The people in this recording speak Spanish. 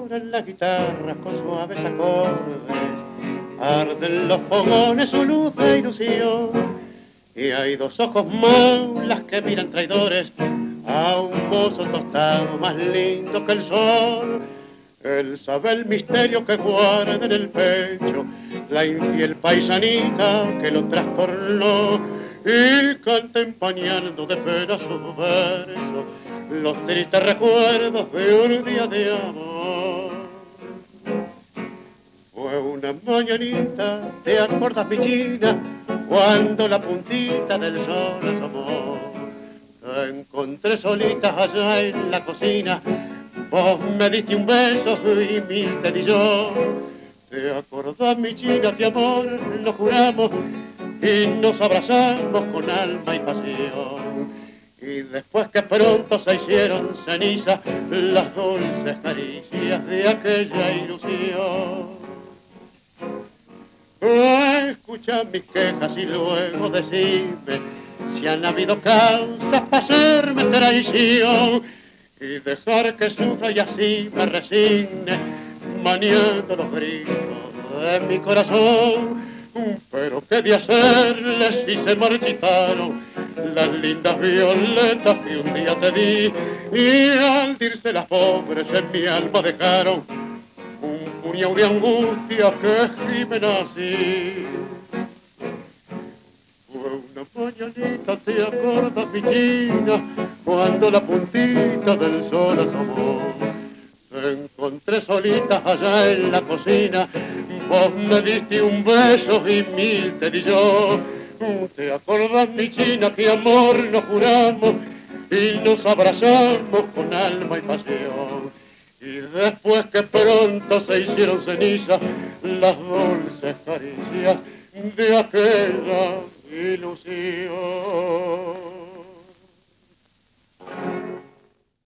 ahora en la guitarra con suaves acordes arden los fogones su luz de ilusión. Y hay dos ojos maulas que miran traidores a un mozo tostado más lindo que el sol. Él sabe el misterio que guarda en el pecho la infiel paisanita que lo trastornó y canta empañando de pena sus versos los tristes recuerdos de un día de amor. Fue una mañanita, ¿te acuerdas, mi china? Cuando la puntita del sol asomó, te encontré solita allá en la cocina. Vos me diste un beso y mil te di yo. ¿Te acordás, mi china, que amor nos juramos y nos abrazamos con alma y pasión? Y después que pronto se hicieron cenizas las dulces caricias de aquella ilusión. Escucha mis quejas y luego decime si han habido causas para hacerme traición y dejar que sufra y así me resigne maniando los gritos de mi corazón. Pero qué de hacerles si se marchitaron las lindas violetas que un día te di y al irse las pobres en mi alma dejaron un puñado de angustia que gimen así. Fue una mañanita, ¿te acuerdas, mi china? Cuando la puntita del sol asomó, te encontré solita allá en la cocina. Vos me diste un beso y mil te di yo. ¿Te acordás, mi china, que amor nos juramos y nos abrazamos con alma y pasión? Y después que pronto se hicieron cenizas las dulces caricias de aquella ilusión.